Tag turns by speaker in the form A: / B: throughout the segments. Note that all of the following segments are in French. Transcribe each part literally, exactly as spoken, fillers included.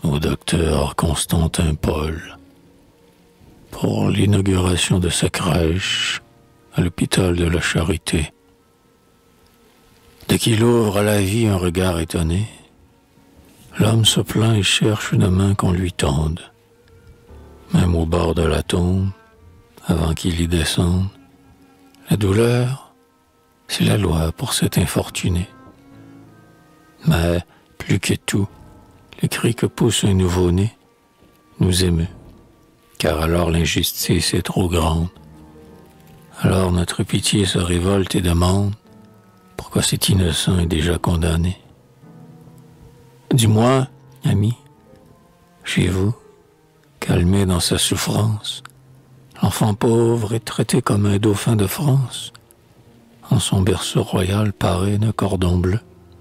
A: au docteur Constantin Paul pour l'inauguration de sa crèche à l'hôpital de la Charité. Dès qu'il ouvre à la vie un regard étonné, l'homme se plaint et cherche une main qu'on lui tende. Même au bord de la tombe, avant qu'il y descende, la douleur, c'est la loi pour cet infortuné. Mais, plus que tout, le cri que pousse un nouveau-né nous émeut, car alors l'injustice est trop grande. Alors notre pitié se révolte et demande pourquoi cet innocent est déjà condamné. Dis-moi, ami, chez vous, calmé dans sa souffrance, l'enfant pauvre est traité comme un dauphin de France, en son berceau royal paré d'un cordon bleu.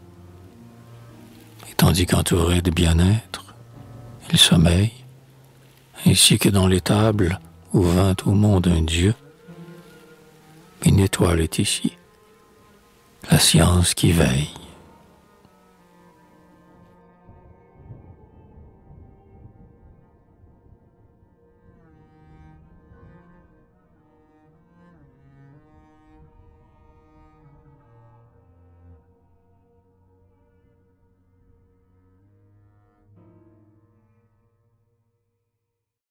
A: Et tandis qu'entouré de bien-être, il sommeille, ainsi que dans l'étable où vint au monde un Dieu, une étoile est ici, la science qui veille.